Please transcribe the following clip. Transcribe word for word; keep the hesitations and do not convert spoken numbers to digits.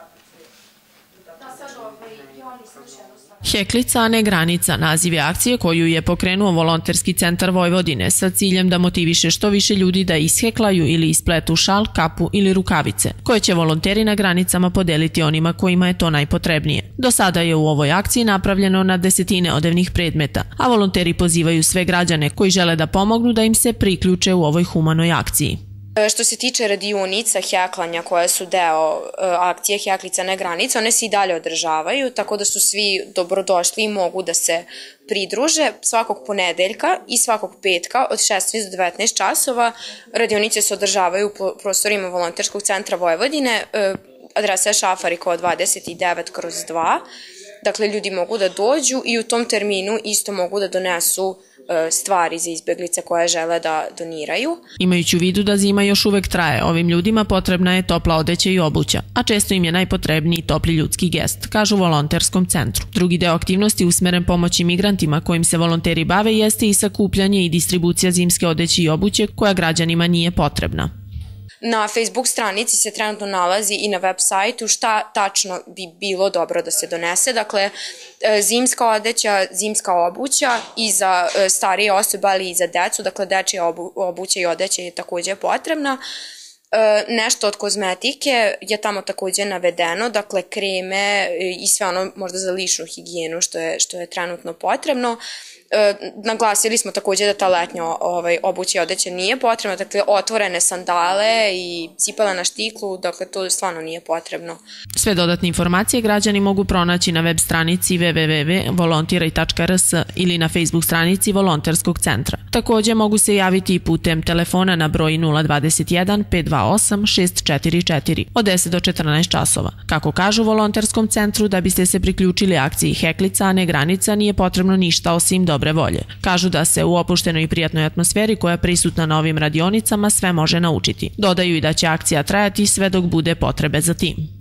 Heklica, a ne granica, naziv je akcije koju je pokrenuo Volonterski centar Vojvodine sa ciljem da motiviše što više ljudi da isheklaju ili ispletu šal, kapu ili rukavice, koje će volonteri na granicama podeliti onima kojima je to najpotrebnije. Do sada je u ovoj akciji napravljeno na desetine odevnih predmeta, a volonteri pozivaju sve građane koji žele da pomognu da im se priključe u ovoj humanoj akciji. Što se tiče radionica heklanja koje su deo akcije Heklica ne granica, one se i dalje održavaju, tako da su svi dobrodošli i mogu da se pridruže svakog ponedeljka i svakog petka od šesnaest do devetnaest časova. Radionice se održavaju u prostorima Volonterskog centra Vojvodine, adresa je Šafarikova dvadeset devet kroz dva. Dakle, ljudi mogu da dođu i u tom terminu isto mogu da donesu stvari za izbeglice koje žele da doniraju. Imajući u vidu da zima još uvek traje, ovim ljudima potrebna je topla odeća i obuća, a često im je najpotrebniji topli ljudski gest, kažu u Volonterskom centru. Drugi deo aktivnosti usmeren pomoći migrantima kojim se volonteri bave jeste i sakupljanje i distribucija zimske odeće i obuće koja građanima nije potrebna. Na Facebook stranici se trenutno nalazi i na web sajtu šta tačno bi bilo dobro da se donese. Dakle, zimska odeća, zimska obuća i za starije osobe, ali i za decu. Dakle, dečija obuća i odeća je takođe potrebna. Nešto od kozmetike je tamo takođe navedeno, dakle kreme i sve ono možda za ličnu higijenu što je trenutno potrebno. Naglasili smo takođe da ta letnja obuća i odeća nije potrebna, dakle otvorene sandale i cipele na štiklu, dakle to stvarno nije potrebno. Sve dodatne informacije građani mogu pronaći na web stranici w w w tačka volontiraj tačka r s ili na Facebook stranici Volonterskog centra. Takođe mogu se javiti i putem telefona na broj nula dvadeset jedan pet dva osam šest četiri četiri od deset do četrnaest časova. Kako kažu u Volonterskom centru, da biste se priključili akciji Heklica, a ne granica, nije potrebno ništa osim dobre volje. Kažu da se u opuštenoj i prijatnoj atmosferi koja je prisutna na ovim radionicama sve može naučiti. Dodaju i da će akcija trajati sve dok bude potrebe za tim.